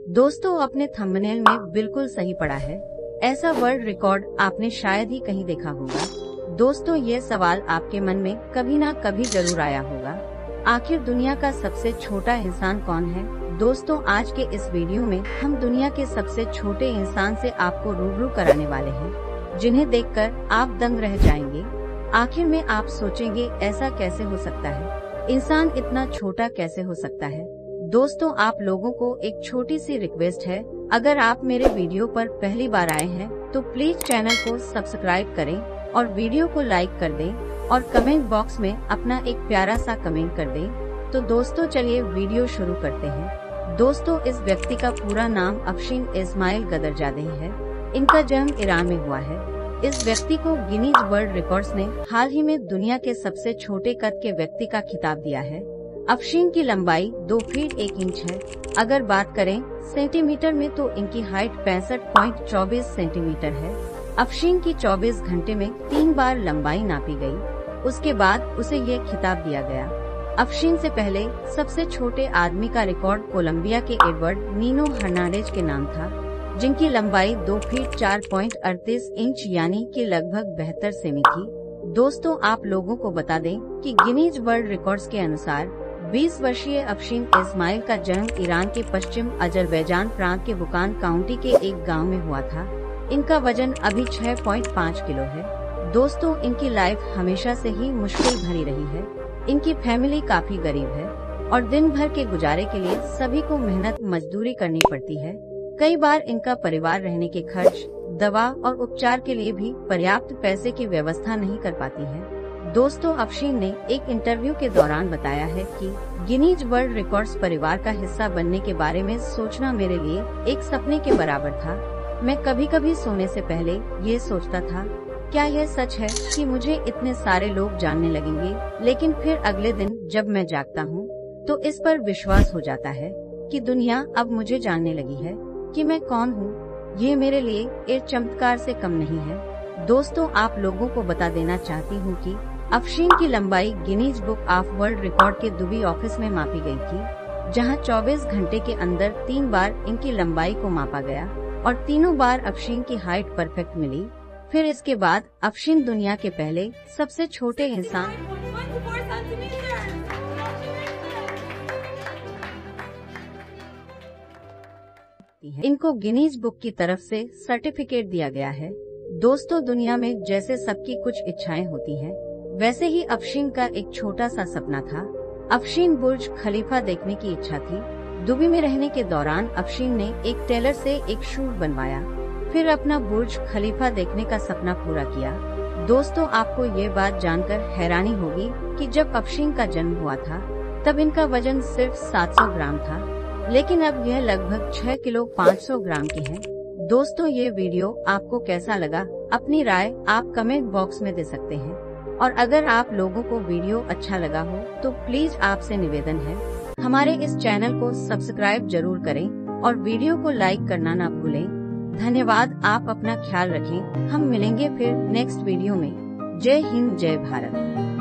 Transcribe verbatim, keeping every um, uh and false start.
दोस्तों, अपने थंबनेल में बिल्कुल सही पड़ा है। ऐसा वर्ल्ड रिकॉर्ड आपने शायद ही कहीं देखा होगा। दोस्तों, ये सवाल आपके मन में कभी ना कभी जरूर आया होगा, आखिर दुनिया का सबसे छोटा इंसान कौन है? दोस्तों, आज के इस वीडियो में हम दुनिया के सबसे छोटे इंसान से आपको रूबरू कराने वाले हैं, जिन्हें देखकर आप दंग रह जाएंगे। आखिर में आप सोचेंगे, ऐसा कैसे हो सकता है? इंसान इतना छोटा कैसे हो सकता है? दोस्तों, आप लोगों को एक छोटी सी रिक्वेस्ट है, अगर आप मेरे वीडियो पर पहली बार आए हैं तो प्लीज चैनल को सब्सक्राइब करें और वीडियो को लाइक कर दें और कमेंट बॉक्स में अपना एक प्यारा सा कमेंट कर दें। तो दोस्तों, चलिए वीडियो शुरू करते हैं। दोस्तों, इस व्यक्ति का पूरा नाम अफशीन इस्माइल गदरजादेह है। इनका जन्म ईरान में हुआ है। इस व्यक्ति को गिनीज वर्ल्ड रिकॉर्ड्स ने हाल ही में दुनिया के सबसे छोटे कद के व्यक्ति का खिताब दिया है। अफशीन की लंबाई दो फीट एक इंच है। अगर बात करें सेंटीमीटर में तो इनकी हाइट पैंसठ पॉइंट चौबीस सेंटीमीटर है। अफशीन की चौबीस घंटे में तीन बार लंबाई नापी गई, उसके बाद उसे ये खिताब दिया गया। अफशीन से पहले सबसे छोटे आदमी का रिकॉर्ड कोलंबिया के एडवर्ड नीनो हर्नांडेज के नाम था, जिनकी लंबाई दो फीट चार पॉइंट अड़तीस इंच यानी कि लगभग बहत्तर सेमी थी। दोस्तों, आप लोगों को बता दें कि गिनीज वर्ल्ड रिकॉर्ड्स के अनुसार बीस वर्षीय अफशीन इस्माइल का जन्म ईरान के पश्चिम अजरबैजान प्रांत के बुकान काउंटी के एक गांव में हुआ था। इनका वजन अभी छह पॉइंट पाँच किलो है। दोस्तों, इनकी लाइफ हमेशा से ही मुश्किल भरी रही है। इनकी फैमिली काफी गरीब है और दिन भर के गुजारे के लिए सभी को मेहनत मजदूरी करनी पड़ती है। कई बार इनका परिवार रहने के खर्च, दवा और उपचार के लिए भी पर्याप्त पैसे की व्यवस्था नहीं कर पाती है। दोस्तों, अफशीन ने एक इंटरव्यू के दौरान बताया है कि गिनीज वर्ल्ड रिकॉर्ड्स परिवार का हिस्सा बनने के बारे में सोचना मेरे लिए एक सपने के बराबर था। मैं कभी कभी सोने से पहले ये सोचता था, क्या यह सच है कि मुझे इतने सारे लोग जानने लगेंगे? लेकिन फिर अगले दिन जब मैं जागता हूँ तो इस पर विश्वास हो जाता है कि दुनिया अब मुझे जानने लगी है कि मैं कौन हूँ। ये मेरे लिए एक चमत्कार से कम नहीं है। दोस्तों, आप लोगों को बता देना चाहती हूँ कि अफशीन की लंबाई Guinness book of world record के दुबई ऑफिस में मापी गई थी, जहां चौबीस घंटे के अंदर तीन बार इनकी लंबाई को मापा गया और तीनों बार अफशीन की हाइट परफेक्ट मिली। फिर इसके बाद अफशीन दुनिया के पहले सबसे छोटे इंसान इनको गिनीज बुक की तरफ से सर्टिफिकेट दिया गया है। दोस्तों, दुनिया में जैसे सबकी कुछ इच्छाएं होती हैं, वैसे ही अफशीन का एक छोटा सा सपना था। अफशीन बुर्ज खलीफा देखने की इच्छा थी। दुबई में रहने के दौरान अफशीन ने एक टेलर से एक शूट बनवाया, फिर अपना बुर्ज खलीफा देखने का सपना पूरा किया। दोस्तों, आपको ये बात जानकर हैरानी होगी कि जब अफशीन का जन्म हुआ था तब इनका वजन सिर्फ सात सौ ग्राम था, लेकिन अब यह लगभग छह किलो पाँच सौ ग्राम के हैं। दोस्तों, ये वीडियो आपको कैसा लगा? अपनी राय आप कमेंट बॉक्स में दे सकते हैं। और अगर आप लोगों को वीडियो अच्छा लगा हो तो प्लीज आपसे निवेदन है, हमारे इस चैनल को सब्सक्राइब जरूर करें और वीडियो को लाइक करना ना भूलें। धन्यवाद। आप अपना ख्याल रखें। हम मिलेंगे फिर नेक्स्ट वीडियो में। जय हिंद, जय भारत।